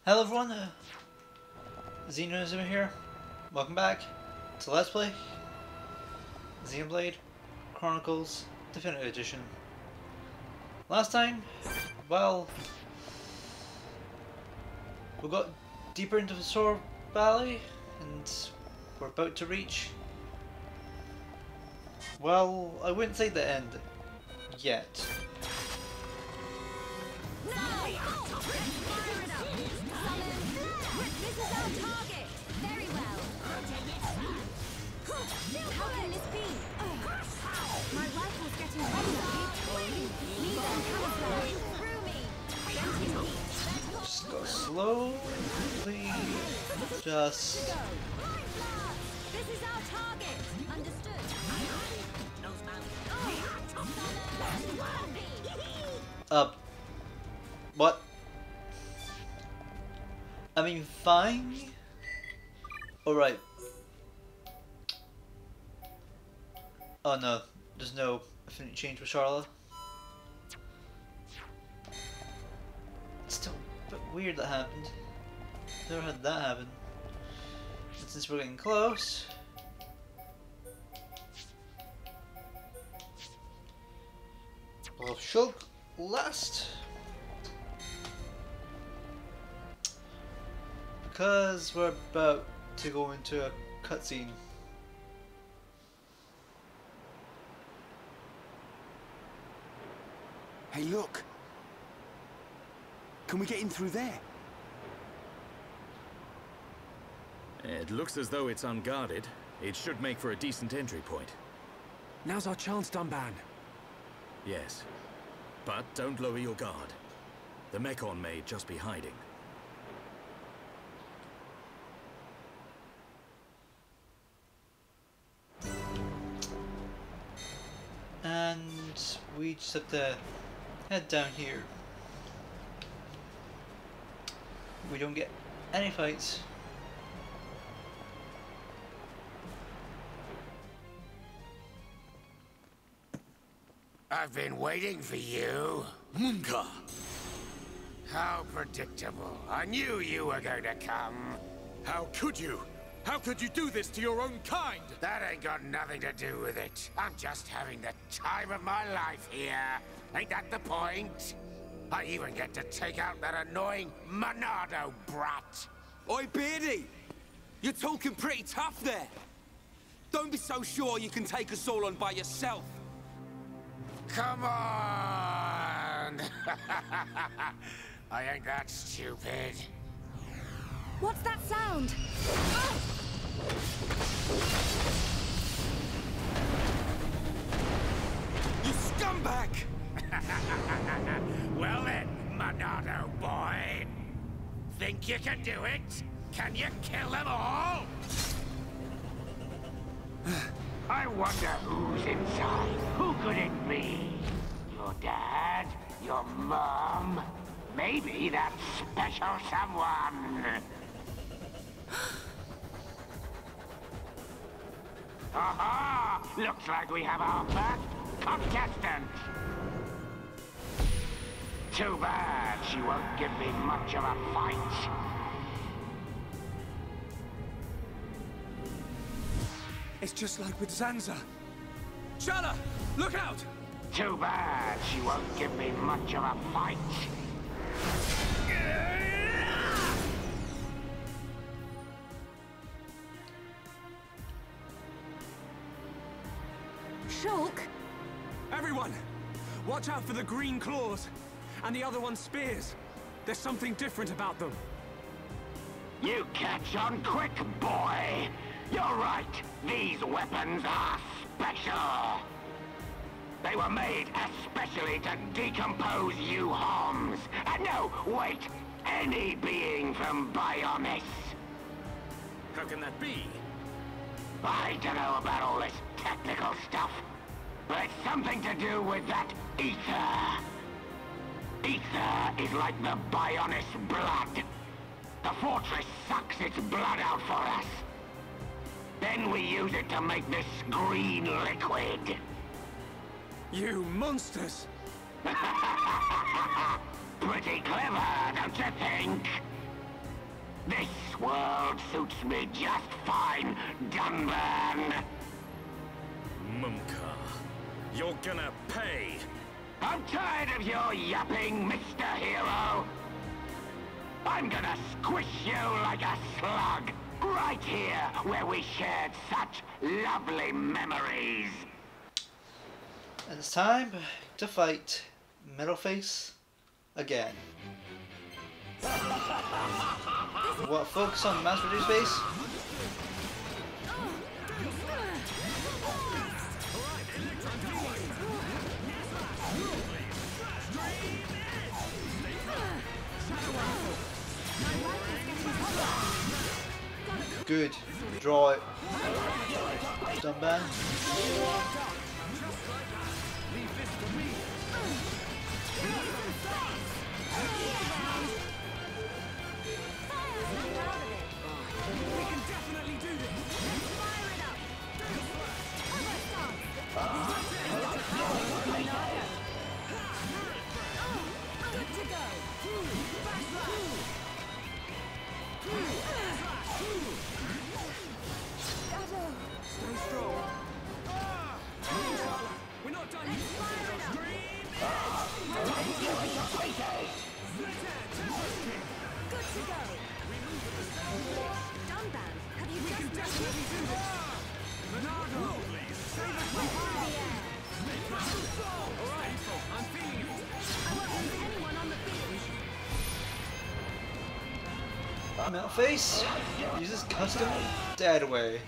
Hello everyone, Xenoblade here. Welcome back to Let's Play Xenoblade Chronicles Definitive Edition. Last time, well, we got deeper into the Sword Valley and we're about to reach, well, I wouldn't say the end yet. This is our target! Very well. How can this be? My rifle's getting ready. Need them camouflage through me. Getting heat. Just go slowly. Just. This is our target. Understood. What? I mean, fine. Alright. Oh no, there's no affinity change with Charlotte. It's still a bit weird that happened. Never had that happen. But since we're getting close. Well, Shulk last. Because we're about to go into a cutscene. Hey, look! Can we get in through there? It looks as though it's unguarded. It should make for a decent entry point. Now's our chance, Dunban. Yes. But don't lower your guard. The Mechon may just be hiding. And we just have to head down here. We don't get any fights. I've been waiting for you. Mumkhar! How predictable. I knew you were going to come. How could you? How could you do this to your own kind? That ain't got nothing to do with it. I'm just having the time of my life here. Ain't that the point? I even get to take out that annoying Monado brat. Oi, Beardy! You're talking pretty tough there. Don't be so sure you can take us all on by yourself. Come on! I ain't that stupid. What's that sound? You scumbag! Well then, Monado boy. Think you can do it? Can you kill them all? I wonder who's inside. Who could it be? Your dad? Your mom? Maybe that special someone. Aha! Looks like we have our first contestant. Too bad she won't give me much of a fight. It's just like with Zanza. Shala, look out! Too bad she won't give me much of a fight. Shulk? Everyone, watch out for the green claws. And the other one's spears. There's something different about them. You catch on quick, boy. You're right. These weapons are special. They were made especially to decompose you homs. No, wait. Any being from Bionis. How can that be? I don't know about all this technical stuff, but it's something to do with that ether. Ether is like the Bionis blood. The fortress sucks its blood out for us. Then we use it to make this green liquid. You monsters! Pretty clever, don't you think? This world suits me just fine, Dunban. Mumkhar, you're gonna pay! I'm tired of your yapping, Mr. Hero. I'm gonna squish you like a slug, right here where we shared such lovely memories. And it's time to fight Metalface again. What, focus on mass reduce face? Good. Draw it. Dunban. Metalface uses custom dead away.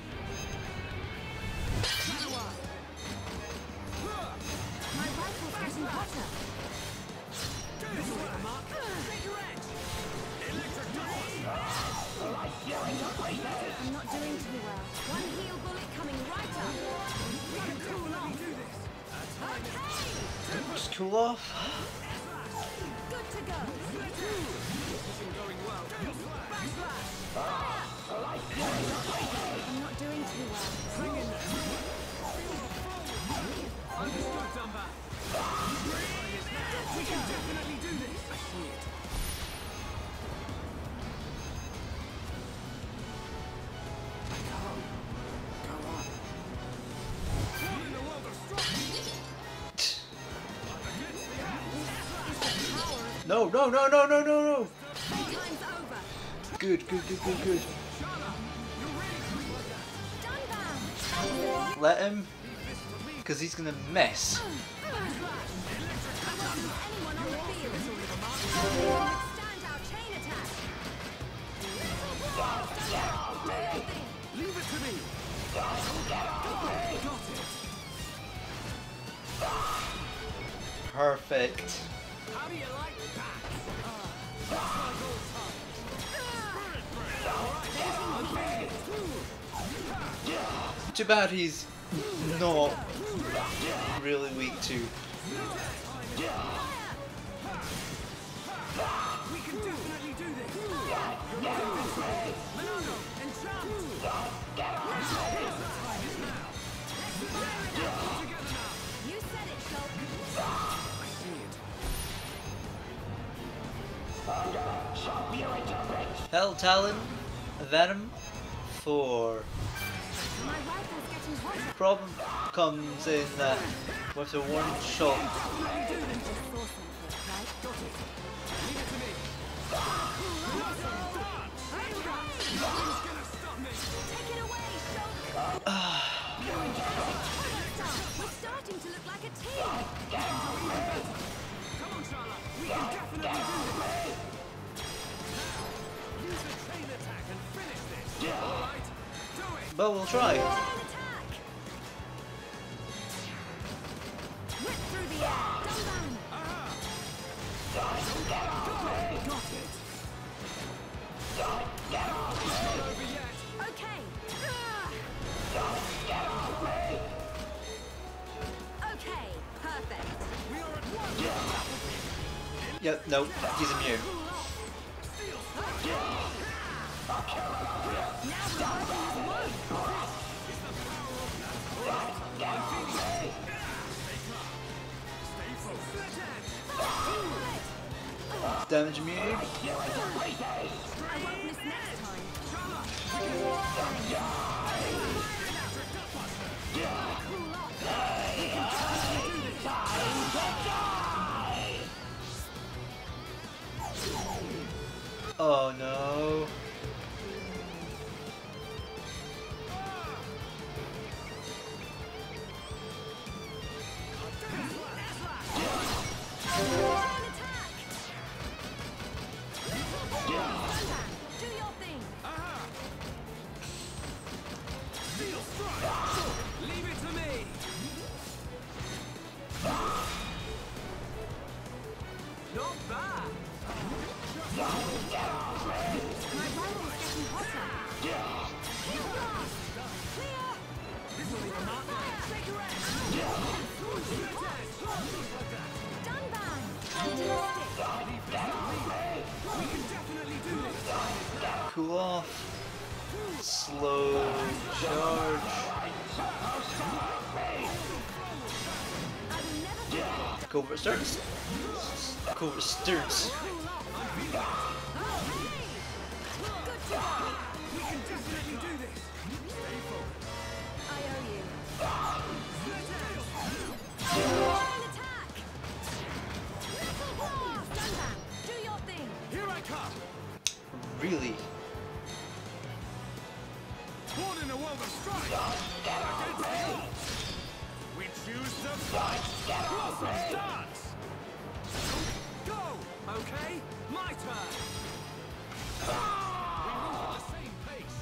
I'm not doing too well. One heal bullet coming right up. Cool off. Okay. Just cool off. Good to go. I'm not doing too well. We can definitely do this. I see it. No, no, no, no, no, no, no. Time's over. Good, good, good, good, good. Dunban. Let him, because he's gonna mess. Anyone on the field. Stand out chain attack. Leave it to me. Got it. Perfect. How do you like that? Too bad he's not really weak to. We can definitely do this. Monado, enchant. You said it, Schultz. I see it. Hell Talon, Venom, 4. My rifle's getting hotter. Problem comes in that with a one shot. Take it away, Schultz. We're starting to look like a team. Come on, Charlotte. We can definitely do this. Use a chain attack and finish this. All right. Do it. But we'll try. Chain attack. Whip through the air. Dunban. Over yet. Okay. Okay. Perfect. We are at one. Yep, no, he's immune. Now we're Damage immune. I won't miss next Oh no. Do your thing. Steel strike! Leave it to me! Not bad! My rival is getting hotter. Heal blast. Clear. This'll leave a mark. Dunban. Fantastic. We can definitely do this! Cool off. Slow charge. I will never forget. Covert starts. Covert starts. Good to go. We can definitely do this! Stay focused. I owe you. Fire attack. Little blast. Dunban. Do your thing. Here I come! Really? Born in a world of strife! Against the odds! We choose to fight! Blossom dance! Go! Okay? My turn! We move at the same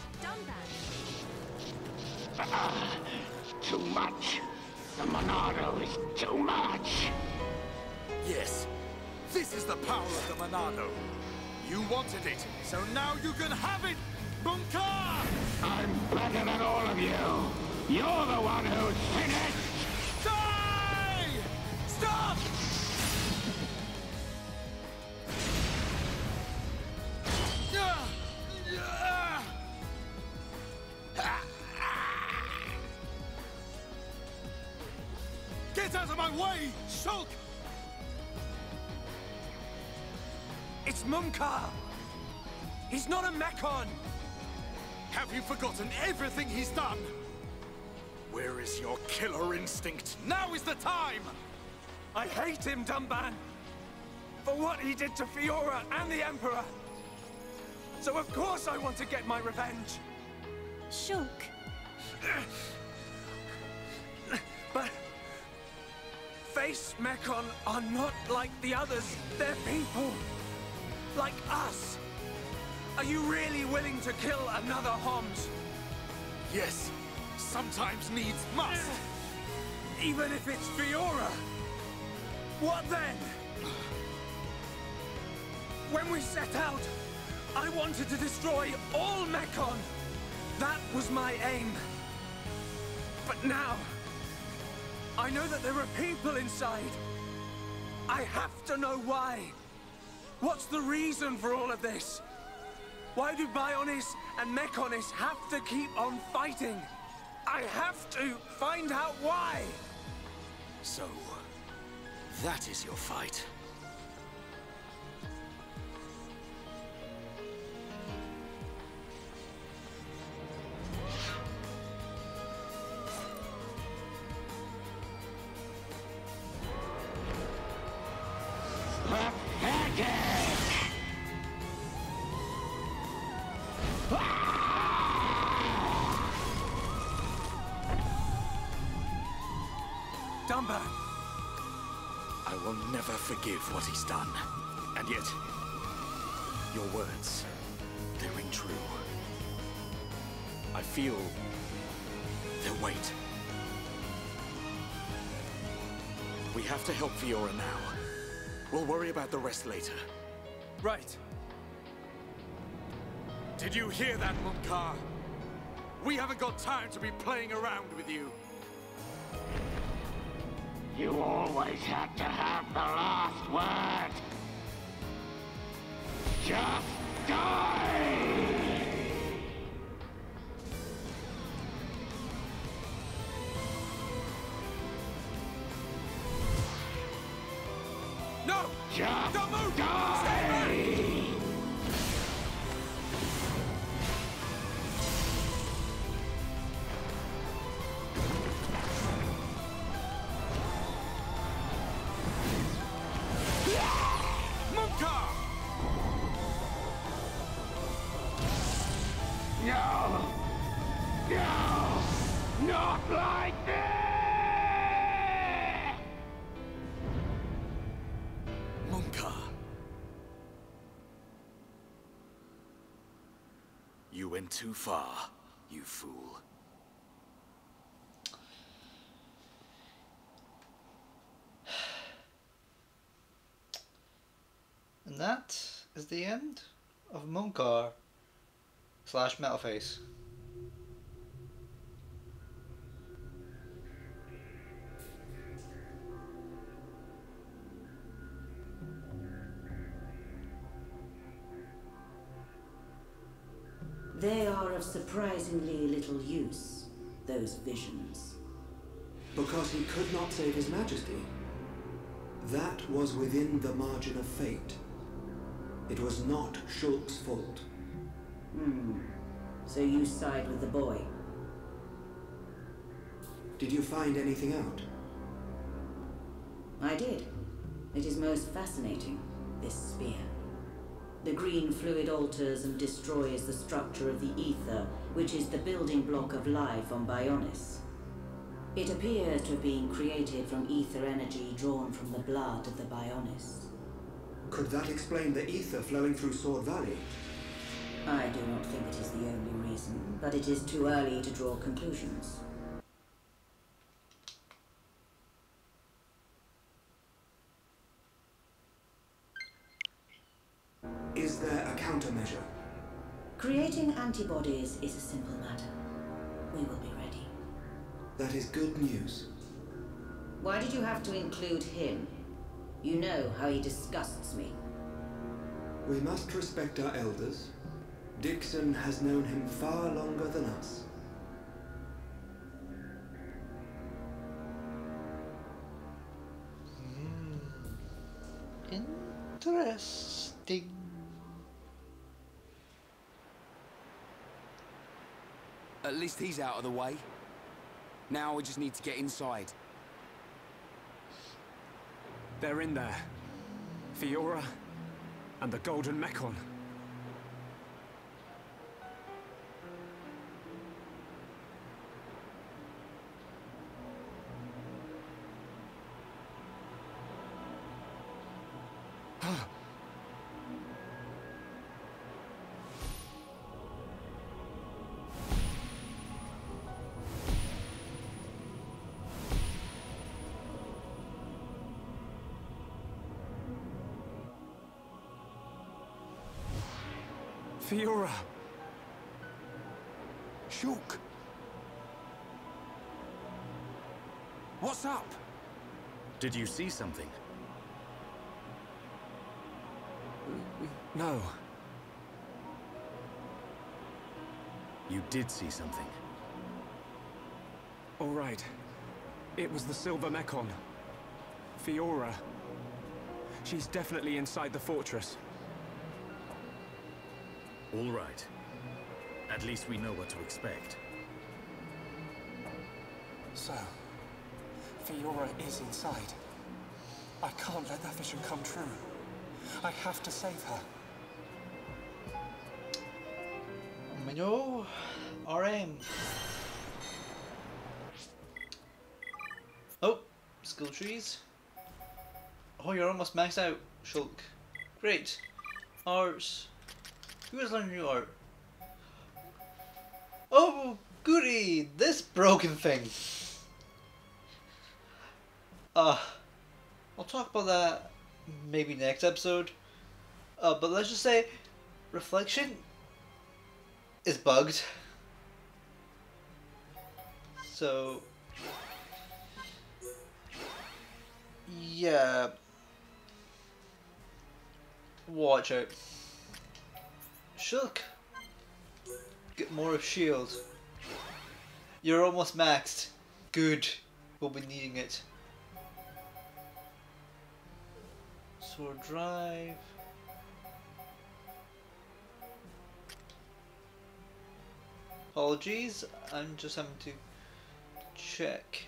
pace! Dunban. Too much. The Monado is too much. Yes, this is the power of the Monado. You wanted it, so now you can have it, Mumkhar! I'm better than all of you. You're the one who's finished. Die! Stop! Get out of my way, Shulk! It's Mumkhar! He's not a Mechon! Have you forgotten everything he's done? Where is your killer instinct? Now is the time! I hate him, Dunban! For what he did to Fiora and the Emperor! So of course I want to get my revenge! Shulk. But... Face Mechon are not like the others. They're people. Like us. Are you really willing to kill another Homs? Yes, sometimes needs must. Even if it's Fiora? What then? When we set out, I wanted to destroy all Mechon. That was my aim. But now, I know that there are people inside. I have to know why. What's the reason for all of this? Why do Bionis and Mechonis have to keep on fighting? I have to find out why! So, that is your fight. Dunban! I will never forgive what he's done. And yet, your words, they ring true. I feel their weight. We have to help Fiora now. We'll worry about the rest later. Right. Did you hear that, Mumkhar? We haven't got time to be playing around with you. You always had to have the last word. Just die! No! Just Don't move! Stay die! Mumkhar! No! Not like this! Mumkhar. You went too far, you fool. And that is the end of Mumkhar / Metalface. They are of surprisingly little use, those visions. Because he could not save his majesty. That was within the margin of fate. It was not Shulk's fault. So you side with the boy? Did you find anything out? I did. It is most fascinating, this spear. The green fluid alters and destroys the structure of the ether, which is the building block of life on Bionis. It appears to have been created from ether energy drawn from the blood of the Bionis. Could that explain the ether flowing through Sword Valley? I do not think it is the only reason, but it is too early to draw conclusions. Is there a countermeasure? Creating antibodies is a simple matter. We will be ready. That is good news. Why did you have to include him? You know how he disgusts me. We must respect our elders. Dixon has known him far longer than us. Interesting. At least he's out of the way. Now we just need to get inside. They're in there. Fiora and the Golden Mechon. Fiora! Shulk! What's up? Did you see something? No. You did see something. All right. It was the Silver Mechon. Fiora. She's definitely inside the fortress. All right. At least we know what to expect. So, Fiora is inside. I can't let that vision come true. I have to save her. We know our aim. Oh, skill trees. Oh, you're almost maxed out, Shulk. Great. Arts. Who has learned new art? Oh, goody! This broken thing. I'll talk about that maybe next episode. But let's just say, Reflection is bugged. So, yeah. Watch out. Shulk, get more of shield. You're almost maxed. Good. We'll be needing it. Sword drive. Apologies, I'm just having to check.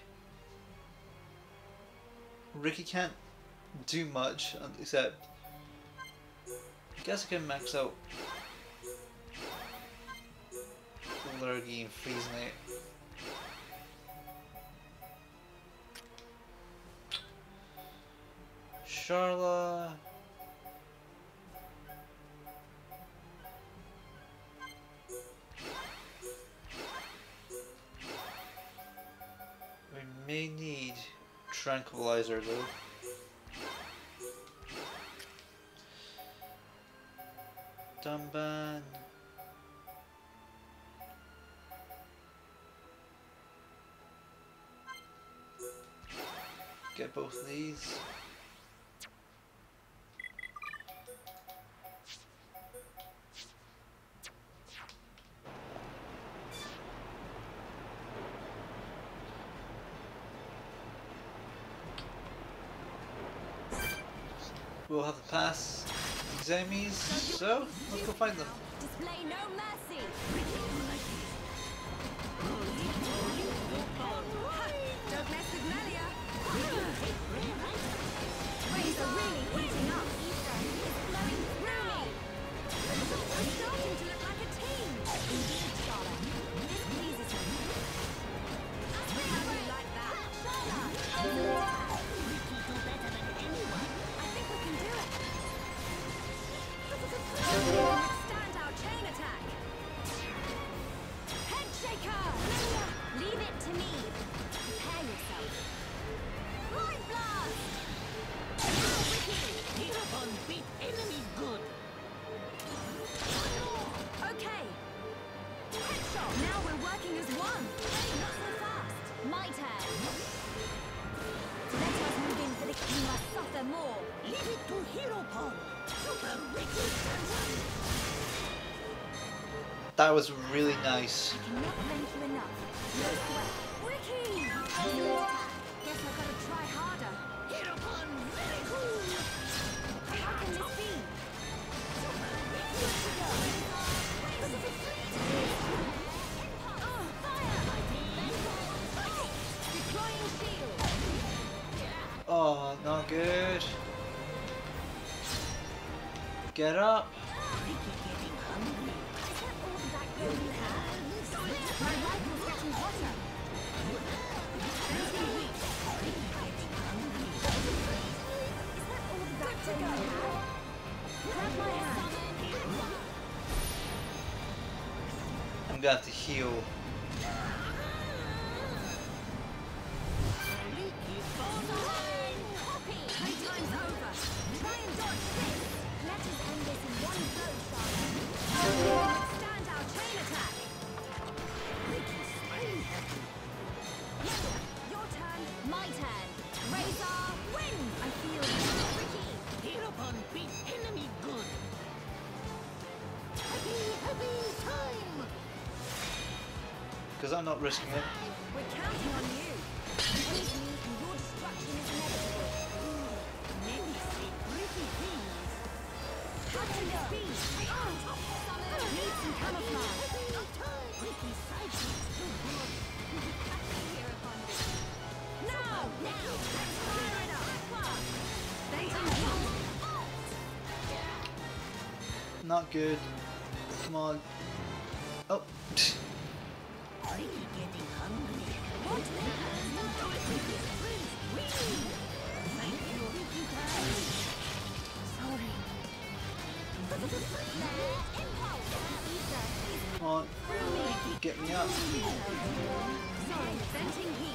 Ricky can't do much except I guess I can max out Lurgy and freezing it. Charla. We may need tranquilizer though. Dumban. Get both of these. We'll have to pass these enemies, so let's go find them. Display no mercy. Don't mess with Melia. Rays are really heating up. It's flowing through me. We're starting to look like a team. Indeed, Charlotte. This pleases me. We have you like that. Charlotte. I think we can do it. Withstand our chain attack. Head shaker. Leave it to me. Prepare yourself. Mind blast. Hereupon beat enemy good. Okay. Headshot. Now we're working as one. Not so fast. My turn. Let us move in for the king must suffer more. Leave it to Hereupon. Super wicked. That was really nice. I cannot thank you enough. No sweat. Ricky! Guess I've got to try harder. Hereupon very cool. How can this be? Oh, fire! Deploying shield. Oh, not good. Get up. My rifle's getting hotter. Good to go. Grab my hand. I'm gonna have to heal. Copy. Playtime's over. Try and dodge this. Let us end this in one go, Charlotte. Stand our chain attack. Your turn. My turn. Razor, win. I feel tricky. Hereupon beat enemy good. Happy time. Because I'm not risking it. We're counting on you. Praise me and your destruction is inevitable. Many say pretty things. Captain speed. Need some camouflage. Pretty sidekicks too good. Now! Let's fire it up. Baiting heat. Not good. Come on. Oh. Pretty getting hungry. What? Thank you. Sorry. Impulse. Come on. Get me up. Sorry. Venting heat.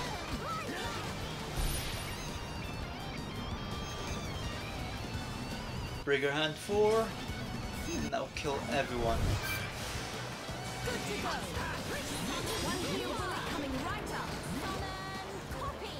Trigger hand 4. And that'll kill everyone. Good to go. One heal bullet coming right up. Summon copy.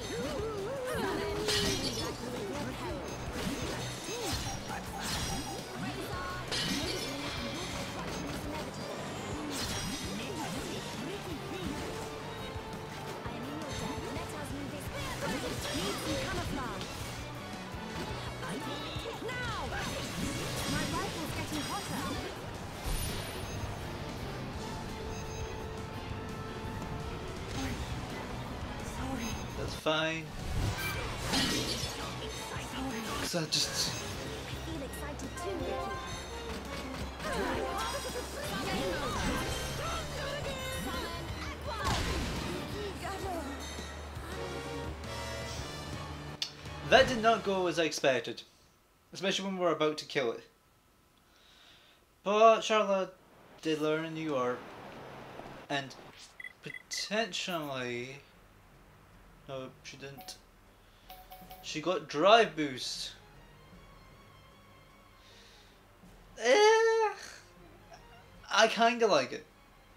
That's fine. Cause I just... Feel excited too, Ricky. Game over. That did not go as I expected, especially when we were about to kill it. But Charlotte did learn in New York, and potentially, no, she didn't. She got drive boost. I kinda like it.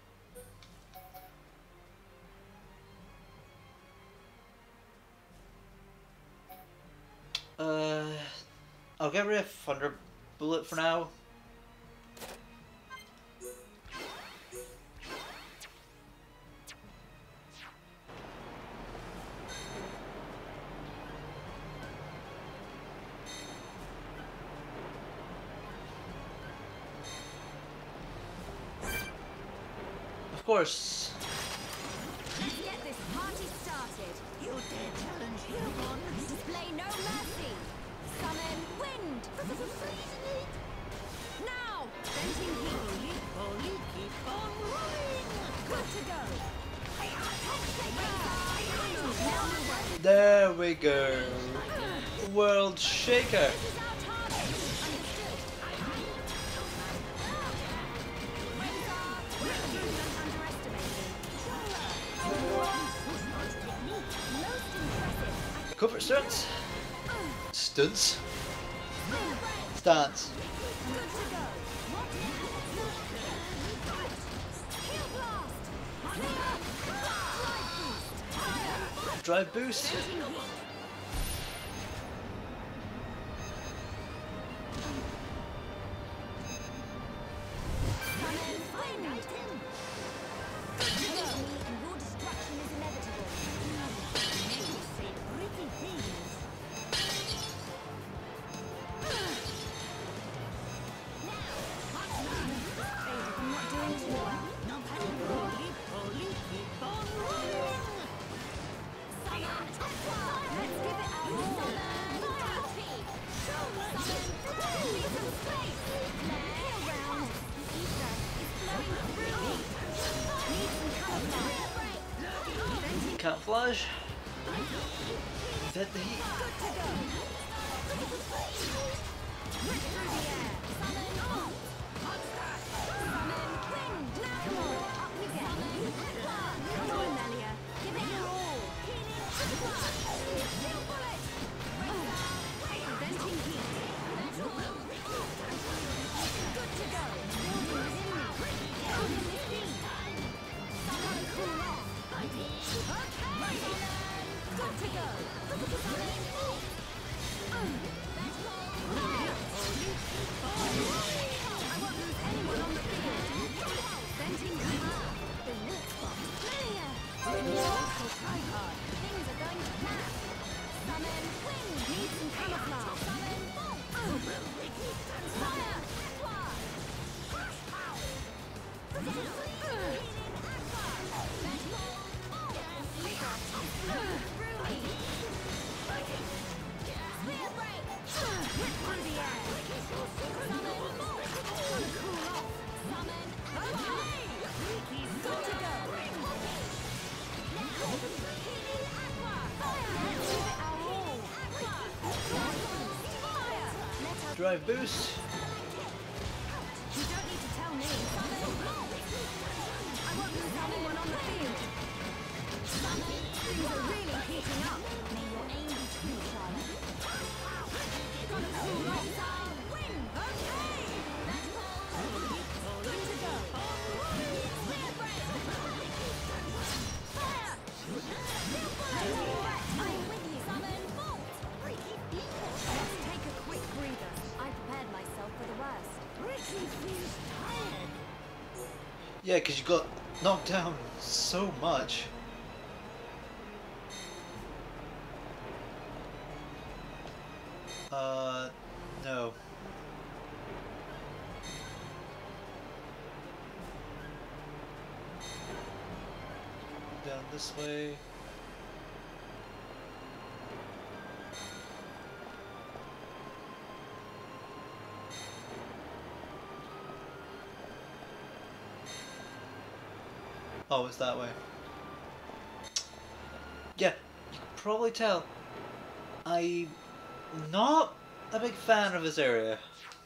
I'll get rid of Thunder Bullet for now. Of course. Let's get this party started. You dare challenge human? Display no mercy. Summon wind. Now, venting heat. Keep on rolling. Good to go. There we go. World Shaker. This is our target. Understood. Cover stunts. Stunts. Stance. Drive boost. Camouflage. That the heat. Drive boost. You don't need to tell me. I won't lose anyone on the field. Things are really heating up. May your aim be true, Charlotte. Gotta cool off. Win. Okay. Good to go. Fire. I'm with you. Summon bolt. Let's take a quick breather. I prepared myself for the worst. Ricky feels tired. Yeah, because you got knocked down so much. No. Down this way. Oh, it's that way. Yeah, you can probably tell. I Not a big fan of this area.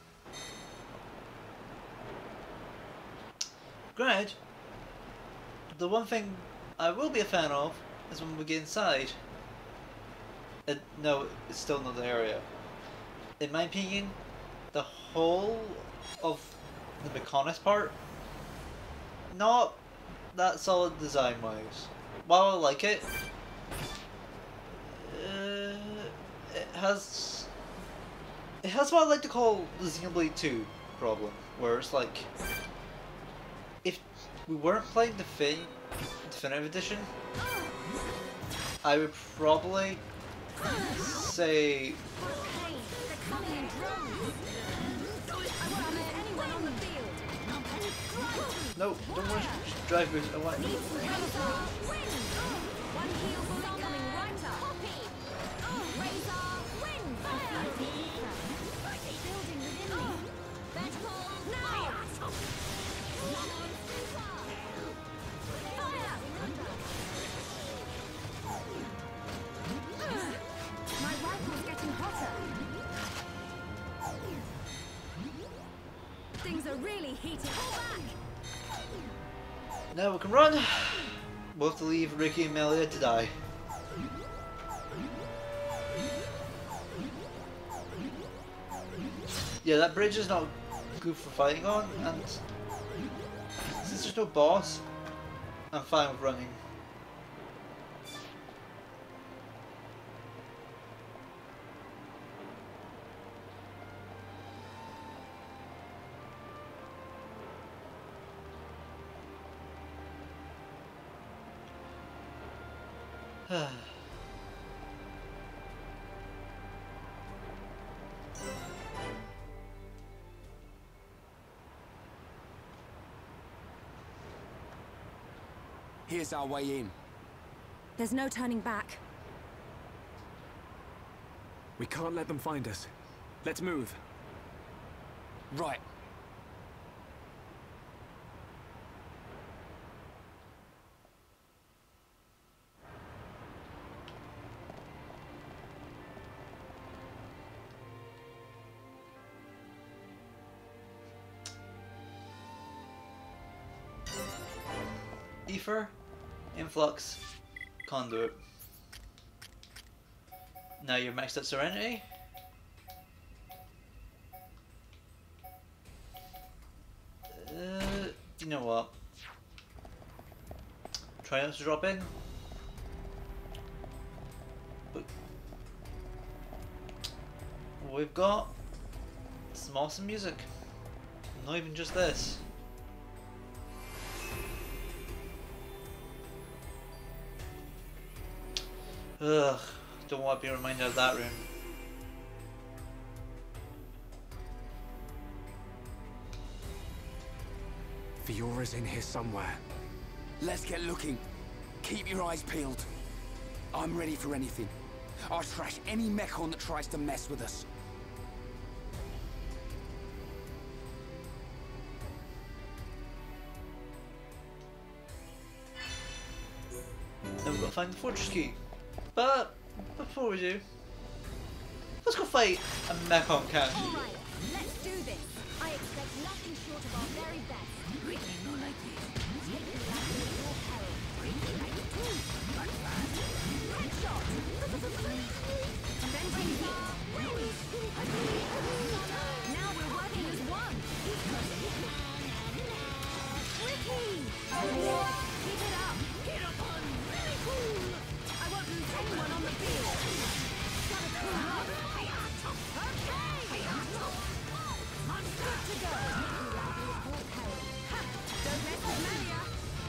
Granted, the one thing I will be a fan of is when we get inside. No, it's still another area. In my opinion, the whole of the Mechonis part, not that solid design-wise. While I like it, it has what I like to call the Xenoblade 2 problem, where it's like, if we weren't playing the Definitive Edition, I would probably say no, don't want to drive boost. I want Things are really heating. Pull back. now we can run. We'll have to leave Ricky and Melia to die. Yeah, that bridge is not good for fighting on, and since there's no boss, I'm fine with running. Here's our way in. There's no turning back. We can't let them find us. Let's move. Right. Ether, Influx, Conduit. Now you're maxed out Serenity. You know what? Try not to drop in. But we've got some awesome music. Not even just this. Ugh, don't want to be reminded of that room. Fiora's in here somewhere. Let's get looking. Keep your eyes peeled. I'm ready for anything. I'll trash any Mechon that tries to mess with us. Then we've got to find the fortress key. But before we do, let's go fight a Mechon cat. Alright, let's do this. I expect nothing short of our very best. Take me back to your peril. Headshot! And then take it. Now we're working as one. Ricky! Keep it up. Really cool. I won't lose anyone on the field. Gotta cool off. Okay. Good to go. Don't mess with Maria.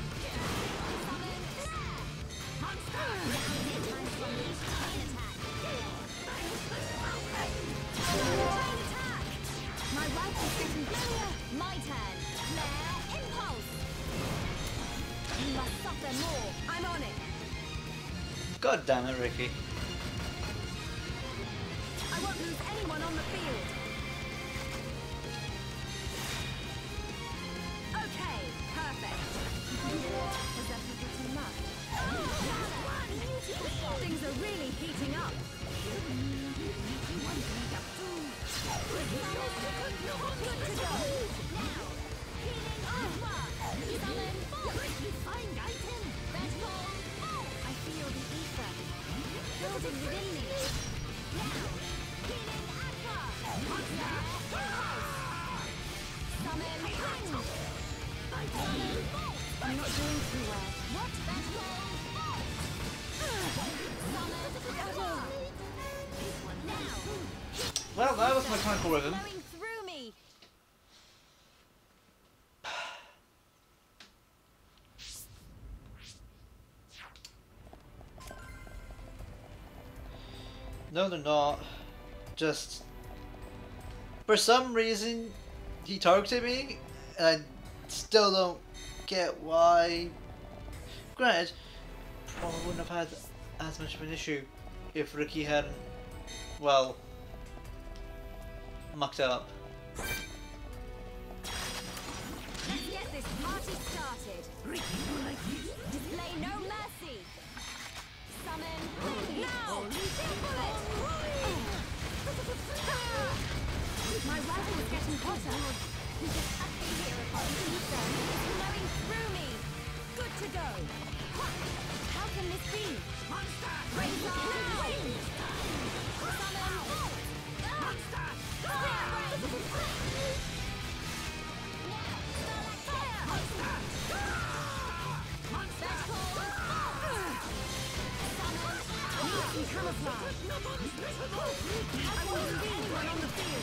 My rifle's getting better. My turn. Now, impulse. You must suffer more. I'm on it. God damn it, Ricky. I won't lose anyone on the field. Okay, perfect. Was that too much? Beautiful shot. Things are really heating up. Good to go. Now, healing Aqua. Summon Bolt. Find item. Vegetable Bolt. I feel the ether building within me. Now, healing Aqua. Monster. Summon Wind. Summon Bolt. I'm not doing too well. What? Vegetable Bolt. Summon Aqua. Now. Well, that was mechanical rhythm. Flowing through me. No, they're not. Just for some reason he targeted me, and I still don't get why. Granted, probably wouldn't have had as much of an issue if Ricky hadn't, well, mucked up. Let's get this party started. Display no mercy. Summon now. Bullet. My rifle is getting hotter. Flowing through me. Good to go. How can this be? Monster. Razor. Wind. Summon Bolt. Monster. Camouflage. I won't see anyone on the field.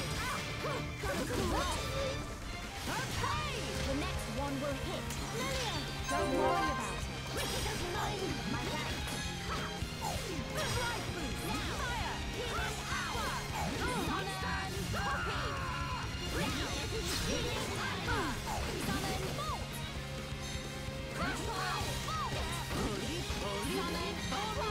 Okay. The next one will hit. Don't worry about it. My back. Life boost. Fire. Healing Aqua. Summon Copy. Healing Aqua. Summon Bolt. Vegetable Bolt. Summon Aqua.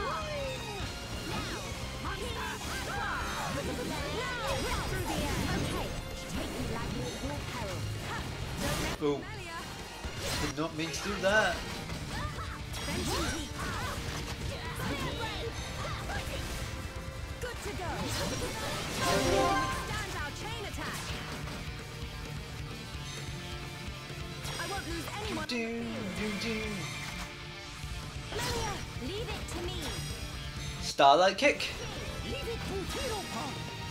Oh, did not mean to do that. Good to go. Stand our chain attack. I won't lose anyone. Melia, leave it to me. Starlight kick. Leave it to Hero Pong.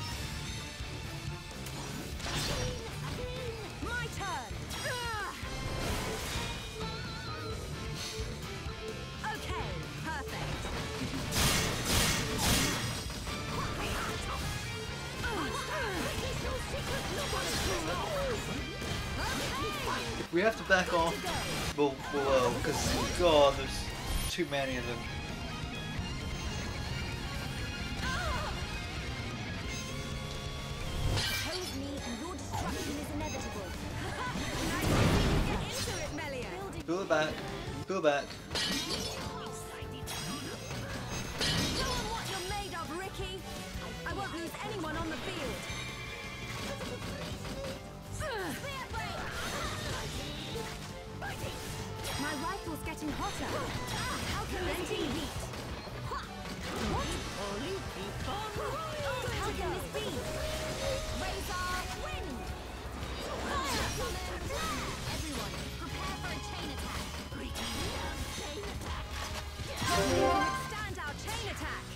My turn. Okay, perfect. If we have to back off, we'll because God, there's too many of them. Oppose me and your destruction is inevitable. Get into it, Melia. Pull it back. Pull back. Show 'em what you're made of, Ricky. I won't lose anyone on the field. My rifle's getting hotter. How can this be? What? How can this be? Razor wind. Fire summon flare. Everyone, prepare for a chain attack. Stand our chain attack.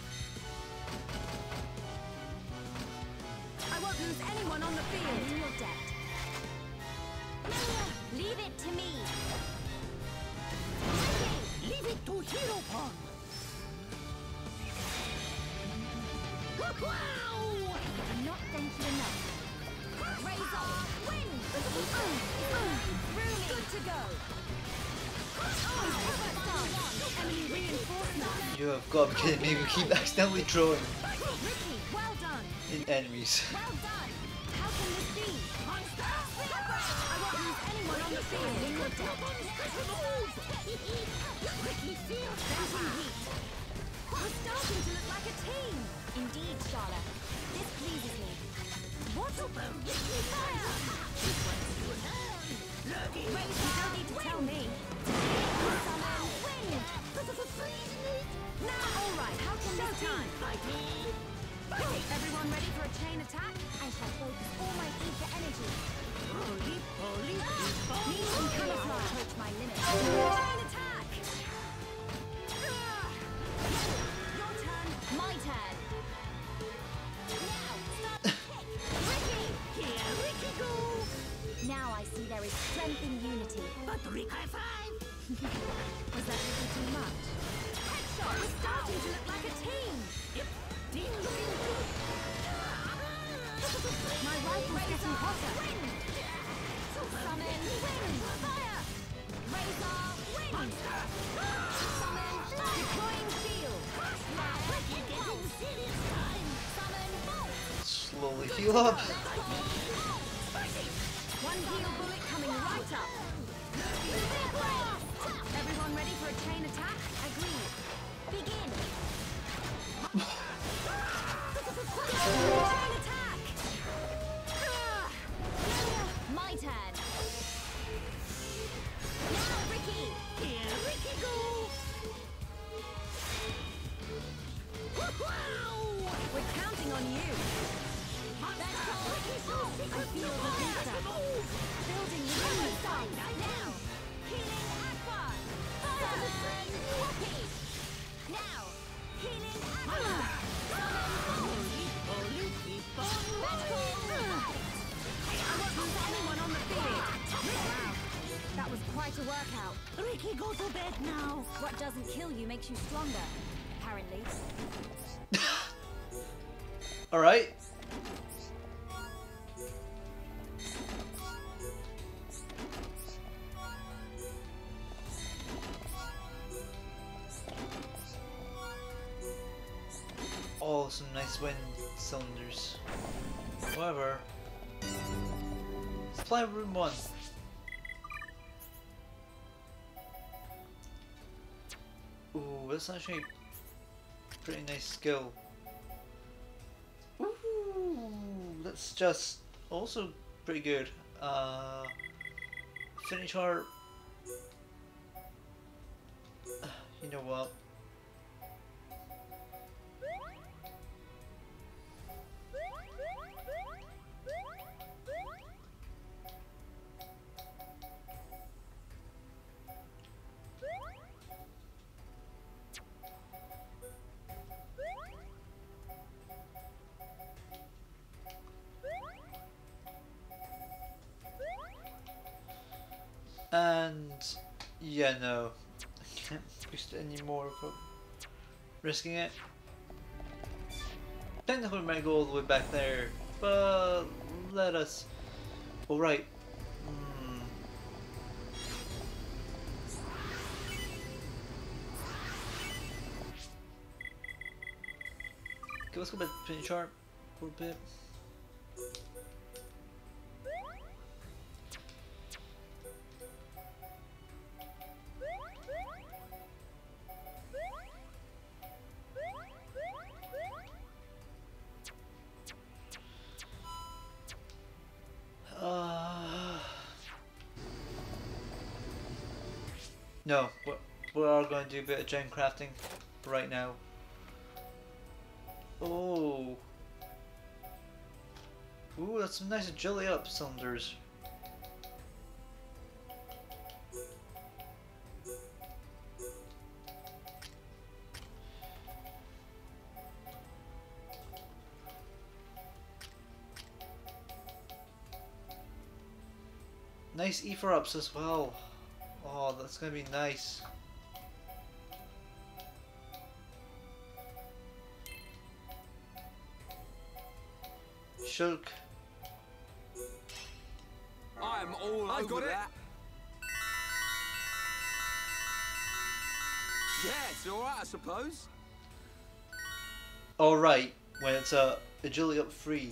I won't lose anyone on the field. In your debt. Leave it to me. Leave it to Hero Pong. Wow! I'm not thank you enough. Razor wind. Through me. Good to go. Enemy reinforcement. You have got to be kidding me. We keep accidentally drawing Ricky, well done. in enemies. Well done. How can this be? Monster. I won't lose anyone on the field in your death. Ricky feels venting heat. We're starting to look like a team. Indeed, Charlotte. This pleases me. What about Ricky fire? Razor, you don't need to tell me. Summon wind. Now, all High five! Was that a bit too much? Headshot! We're starting to look like a team! My rifle's getting hotter! Summon! Wind! Fire! Razor! Wind! Summon! Deploying shield! We're getting serious time! Summon! Bolt! Slowly heal up. One heal bullet coming right up! Everyone ready for a chain attack? Agreed. Begin! Chain attack! My turn! Now, Ricky! Here Ricky goes! We're counting on you! Let's go! I feel the ether! Building the side now! Healing Aqua! Whoopee! Now! Healing Aqua! Let's go! I wasn't anyone on the field! Wow, that was quite a workout. Ricky, go to bed now! What doesn't kill you makes you stronger, apparently. Alright. Oh, some nice wind cylinders. However, let's play room 1. Ooh, that's actually a pretty nice skill. Ooh, that's just also pretty good. Finish art. You know what? And yeah, no, I can't boost it anymore without risking it. Technically, we might go all the way back there, but let us. All right. Okay, let's go back to Penny Sharp for a bit. No, we are going to do a bit of gem crafting right now. Oh. Ooh, that's some nice agility up cylinders. Nice ether ups as well. Oh, that's gonna be nice. Shulk. I'm all I've over got it. that. Yeah, it's alright, I suppose. Alright, when it's agility up 3.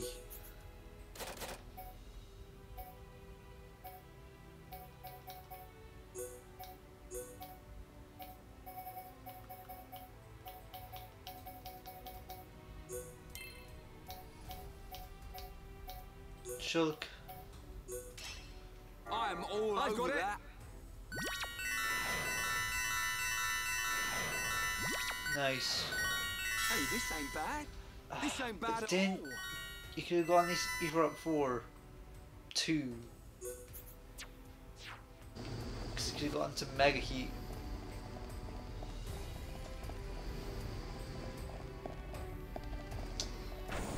Shulk. I'm all I've over got it. that. Nice. Hey, this ain't bad. This ain't bad at Didn't all. you could have gone this ether up 4, 2. Because you could have gone to mega heat.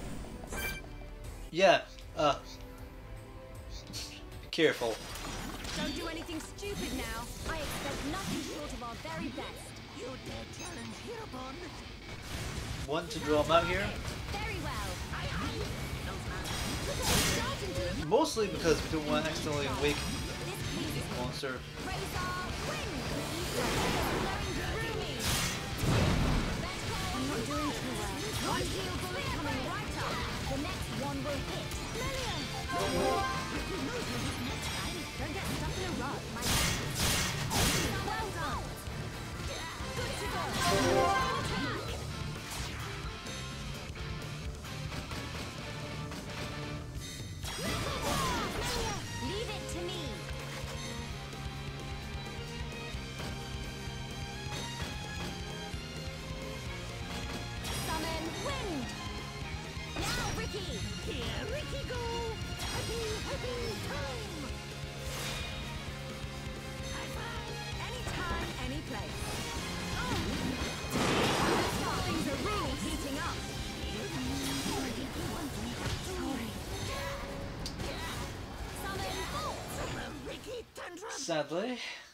Yeah. Be careful. Don't do anything stupid now. I expect nothing short of our very best. You dare challenge Hirobon? Want to draw him out here? Very well. Mostly because we don't want to accidentally awaken This pleases the me. monster. Razor, win! I'm not doing too well. One heal bullet coming right up. The next one will hit. Million! Don't get stuck in a rut. My well done. Good to go. Attack. Leave it to me. Summon wind. Now, Ricky. Here, Ricky, go. Happy, happy time. High five. Anytime, any place. Things are really heating up. Summon bolt. Sadly.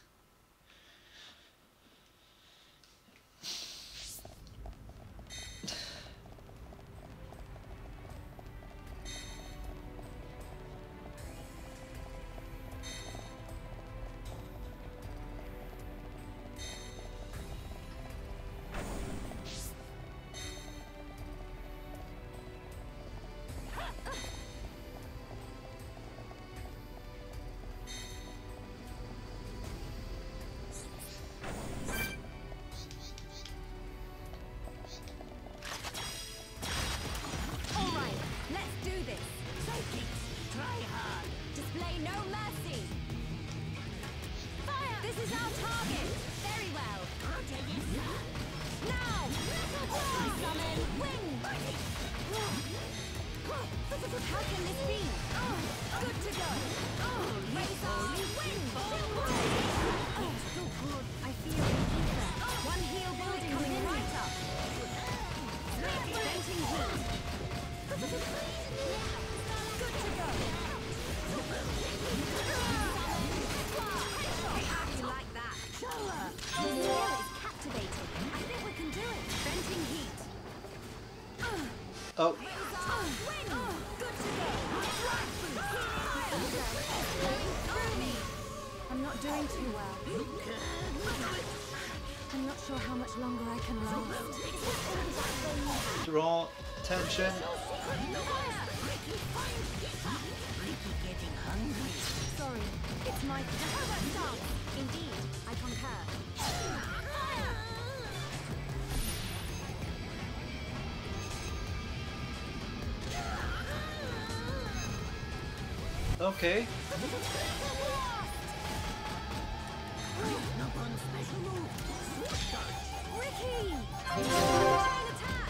All right, let's do this. Psychics, try hard. Display no mercy. Fire! This is our target. Very well. Now! Summon wind! How can this be? Good to go. Razor wind! Still good. I feel the ether. One heal building coming right up. Venting heat. Good to go. You like that? This skill is captivating. I think we can do it. Venting heat. Oh, Wind. Good to go. Blowing through me. I'm not doing too well. I'm not sure how much longer I can last. draw attention. Sorry, it's my stance. Indeed, I concur. Okay. Ricky! Chain attack!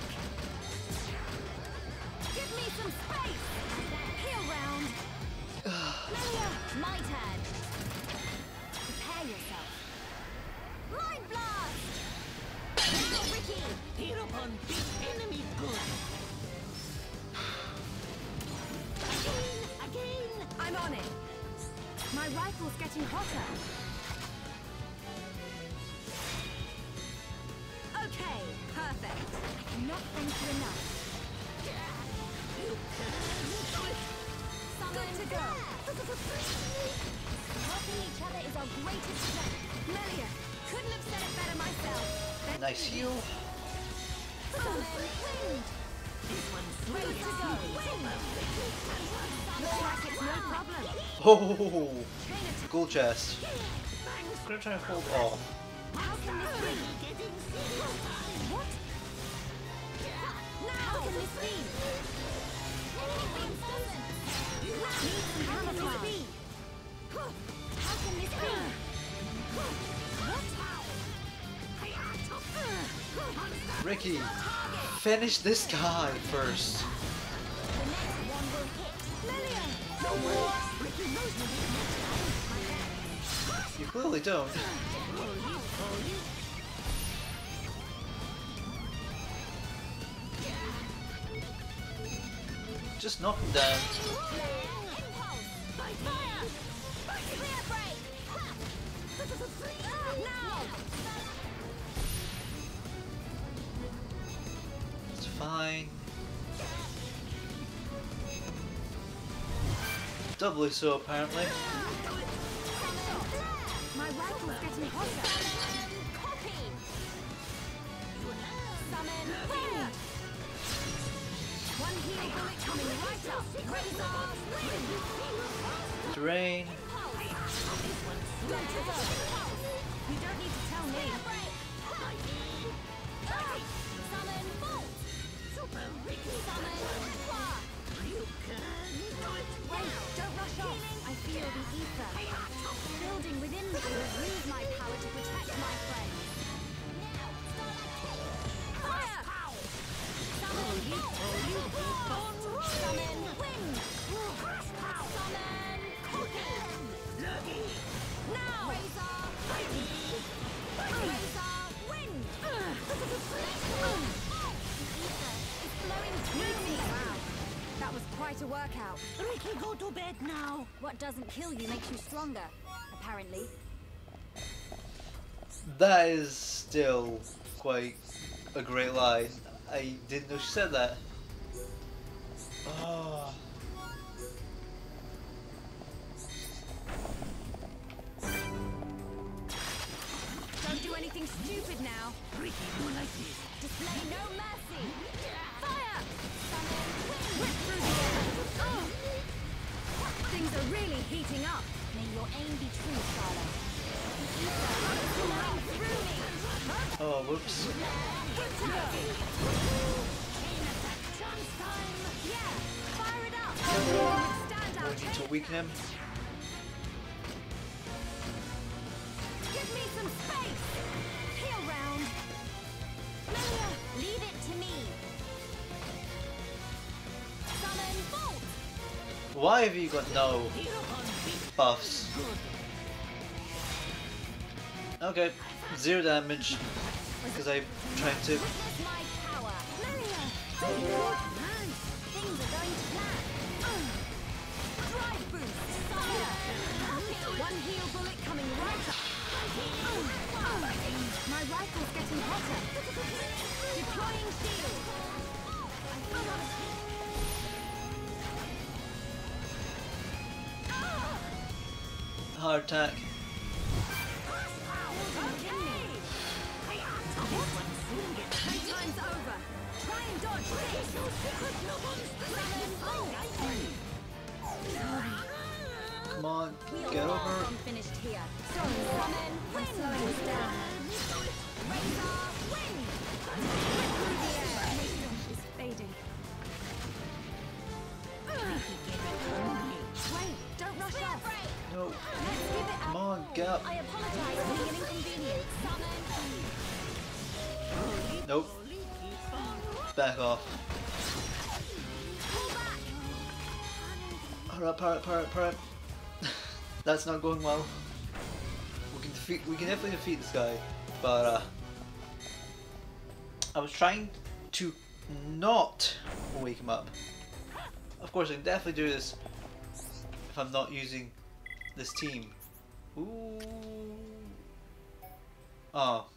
Give me some space! Heal round! Melia, my turn! Prepare yourself! Mind blast! Now, Ricky! Hirobon beat enemy good. Again! I'm on it! My rifle's getting hotter! Okay, perfect. I cannot thank you enough. Summon to go. Helping each other is our greatest strength. Melia, couldn't have said it better myself. Nice heal. Summon wind. Good to go. Wind. Looks like it's no problem. Oh, Chain attack. gold chest. I'm gonna try and hold off. How can this be? What? Now! How can this be? Enemy need some camouflage. How can this be? What? Ricky, finish this guy first. The next one will hit. Melia! You clearly don't. Just knock him down. Impulse! Fire! Clear break! It's fine. Doubly so, apparently. My rifle's getting hotter. Copy. Summon wind. One heal bullet coming right up. Razor wind. Terrain. Good to go. You don't need to tell me. Summon bolt. Summon claw. Wait, don't rush off. I feel the ether. Building within me will use my power to protect my friends. Fire! Summon bolt. Summon wind. Summon cookie. Now! Razor wind. It's flowing through me. Wow. That was quite a workout. Ricky, go to bed now. What doesn't kill you makes you stronger, apparently. That is still quite a great line. I didn't know she said that. Oh. Don't do anything stupid now. Ricky, go like this. Display no mercy. Fire! Summon wind. Whip through the air. Oh. Things are really heating up. May your aim be true, Charlotte. The ether is flowing through me. Oh, whoops. Good to go. Chain attack. Chance time. Yeah. Fire it up. Stand out. Working to weaken him. Give me some space. Heal round. Melia, leave it to me. Summon bolt. Why have you got no buffs? Okay, 0 damage because I'm trying to. Witness my power. Melia. Nice. Things are going to plan. Drive boost. Fire. One heal bullet coming right up. My rifle's getting hotter. Deploying shield. Heart attack. Playtime's over. Try and dodge this. Come on, We get are over. far from finished here. Summon wind. Slowing us down. Razor wind. Whip through the air. It's fading. Wait, don't rush off. No, Let's give it come up. on, get up. I apologize for being an inconvenience. Summon. Nope. Back off. Pull back. Hurry up, hurry up, hurry up, hurry up. That's not going well. We can definitely defeat this guy, but I was trying to not wake him up. Of course, I can definitely do this if I'm not using this team. Ooh. Oh.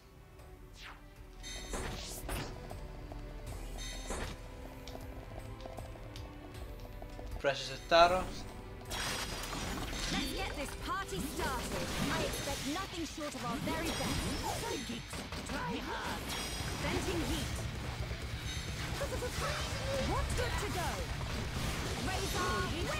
Precious Taro. Let's get this party started. I expect nothing short of our very best. Try hard. Venting heat. What's good to go? Razor wind.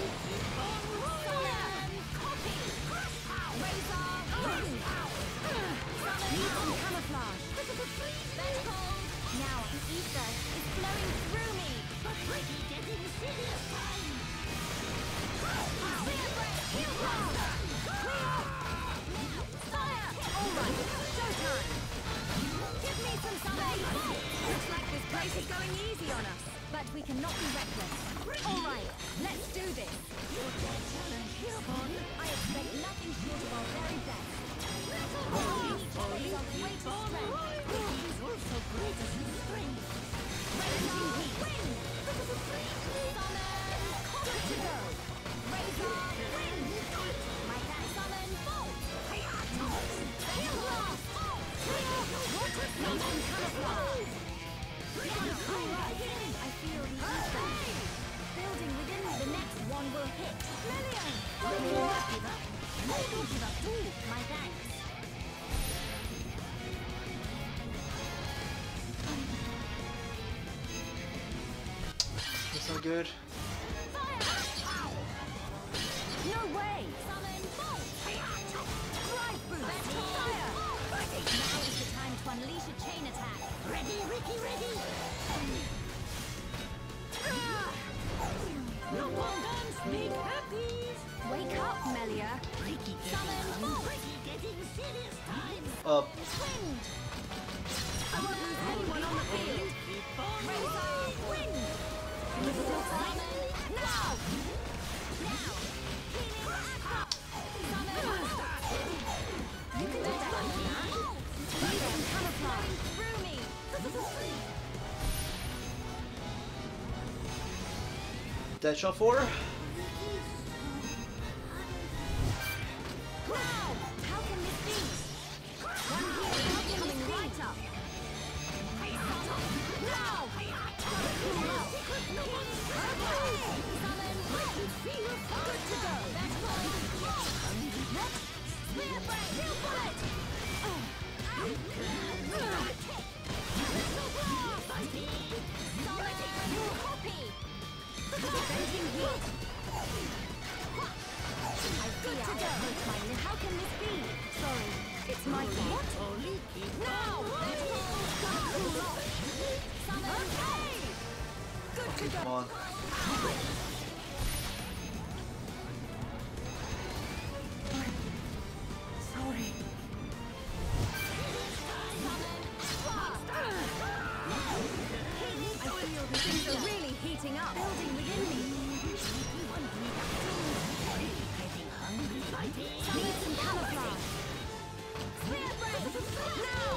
Summon copy. Razor wind. Summon camouflage. Vent hold. Now the ether is flowing through me. But Ricky getting serious time. Heal round. Fire. All right. Showtime. Give me some summon. Looks like this place is going easy on us, but we cannot be reckless. All right. Let's do this. I expect nothing short of our very best. Displays our greatest strength. He's also great as his strength. Razor wind. Summon. Good to go. Razor wind. My cat summon bolt. good. No way! Summon bolt! Drive boost! Fire! Now is the time to unleash a chain attack. Ready, Ricky, ready! No one dance, make happy! Wake up, Melia. Ricky Summon bolt! Ricky getting serious time! Wind! I won't lose anyone on the field. Razor, wind! Summon now! Now! Healing aqua! Summon bolt! You can do that. You can camouflage through me. Dead shot 4. Wow! How can this be? One healing coming right up. Now! Summon bolt! Good to go. That's fine. What? Spear break! Kill bullet! Copy! Preventing heat! I feel to go. How can this be? Sorry, it's my fault. Now! Summon hey! Good to Come go. on. Sorry. I feel the things are really heating up. Building within me. Need some camouflage. Spear break! Now!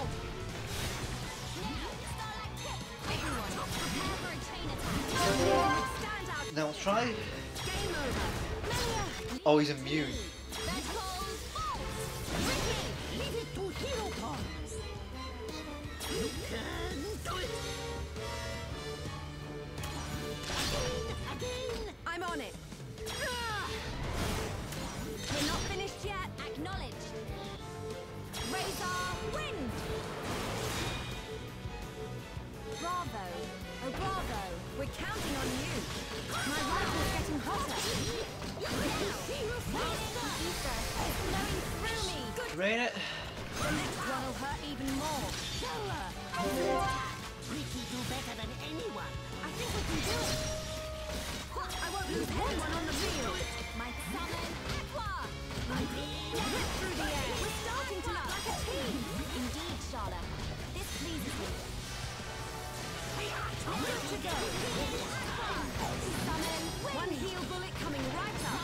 Everyone, prepare for a chain attack. Stand out. Now let's try. Game over. Melia! Oh, he's immune. That calls false. Ricky! Leave it to hero pawns! You can do it! Again! I'm on it. We're not finished yet. Acknowledge. Razor, wind! Bravo. Oh, bravo. We're counting on you. My rival's getting hotter. Ether is flowing through me. Good. Drain it. The next one will hurt even more. Shower. Ricky do better than anyone! I think we can do it. I won't lose anyone on the field. My summon aqua. Whip through the air. We're starting to look like a team. Indeed, Charlotte. This pleases me. Good to go. Summon One heal bullet coming right up.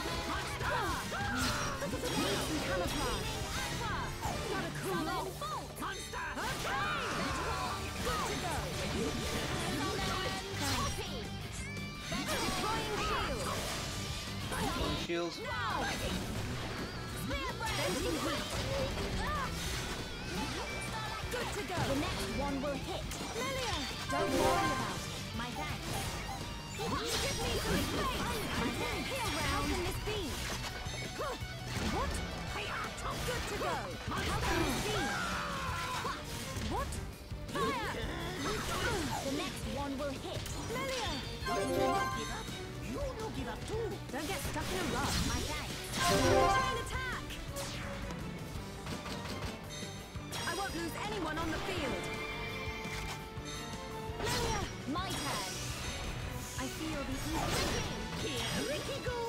Need some camouflage. Gotta cool off. Okay. Good to go. Deploying shield. Shields. Now. Venting heat. Good to go. The next one will hit. Melia. Don't worry about it. My thanks. Give me some space. Here round. How can this be? What? Good to go. How can this be? What? Fire! The next one will hit. Melia! You no give up too! Don't get stuck in a rut. My thanks. Chain attack! I won't lose anyone on the field. Melia! My turn. I feel the evil. Here, Ricky, go!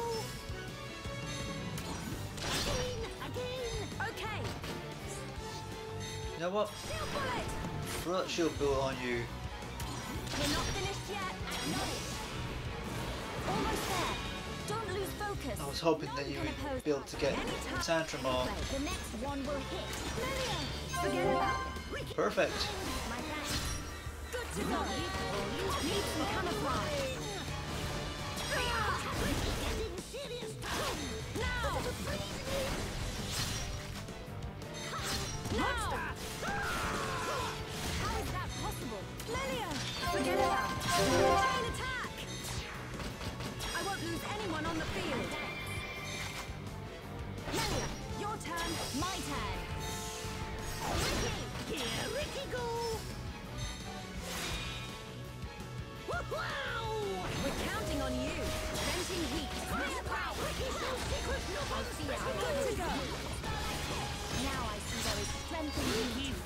Again! Okay. You know what? Shield bullet! Throw that shield bullet on you. We're not finished yet. Acknowledge. Almost there. Don't lose focus. I was hoping No that you one can would oppose be able that. to get Anytime. Tantrum off. The next one will hit. Melia! Forget about it. Perfect. My thanks. Good to go. Need some camouflage. Getting serious time! Now! Now! How is that possible? Melia! Forget about it. Chain attack! I won't lose anyone on the field. Melia, your turn. My turn. Here, Ricky, go! Wow! We're counting on on you. Venting heat. I see it. Good to go. Now I see there is strength in you.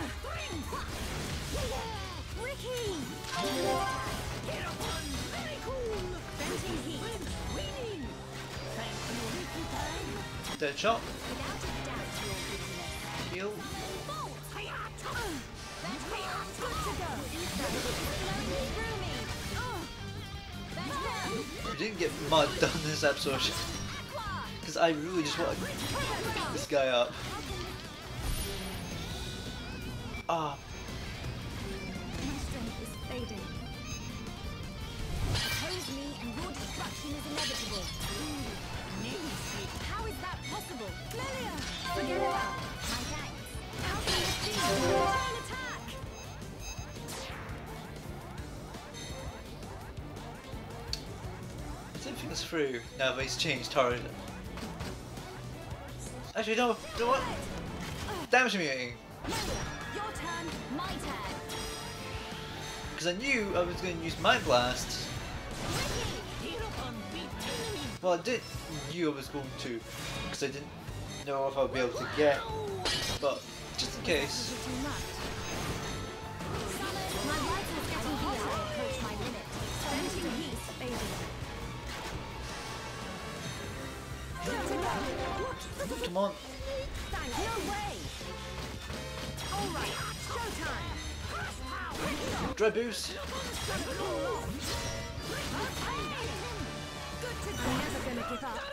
Ricky! Get up on! Very cool! Venting heat. Winning! Thank you, Ricky time. Dead shot. Without a doubt, your weakness. Heal. Bolt! Good to go. Flowing through me. We didn't get mud done this episode. Because I really just want to beat this guy up. Ah. My strength is fading. Oppose me and your destruction is inevitable. How is that possible? Lilia! Forget about my thanks. How can this be? Return attack! Same thing is through now that he's changed target. Actually, no, do what? Damage muting. Your turn, my turn. Because I knew I was going to use Mind Blast. Well, I knew I was going to, because I didn't know if I would be able to get. But just in case. My rifle's getting hot. I approach my limit. Venting heat fading. Come on. Thank no way. All right, showtime. Dry boost. I'm never gonna give up.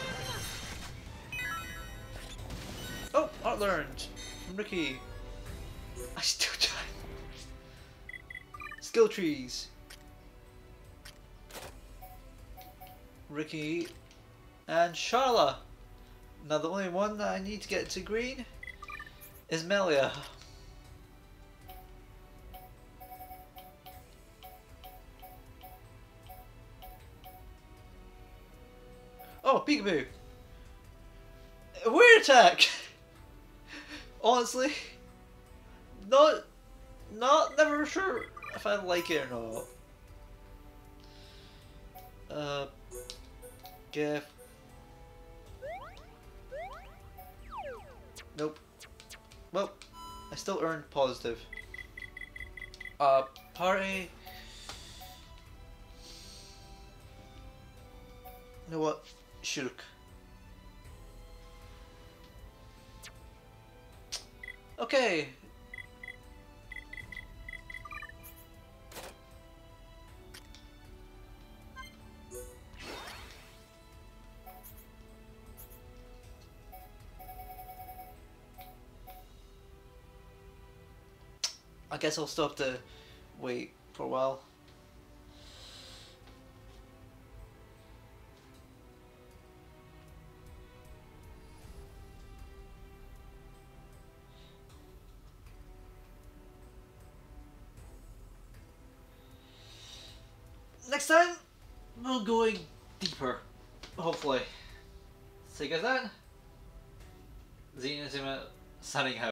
Oh, art learned from Ricky. I still try. Skill trees. Ricky and Charla. Now the only one that I need to get to green is Melia. Oh, peekaboo. A weird attack. Honestly, never sure if I like it or not. Gif. Nope. Well, I still earned positive. Party. You know what? Shirk. Okay. I guess I'll still have to wait for a while. Next time, we're going deeper, hopefully. See you guys then. Xenoblade signing out.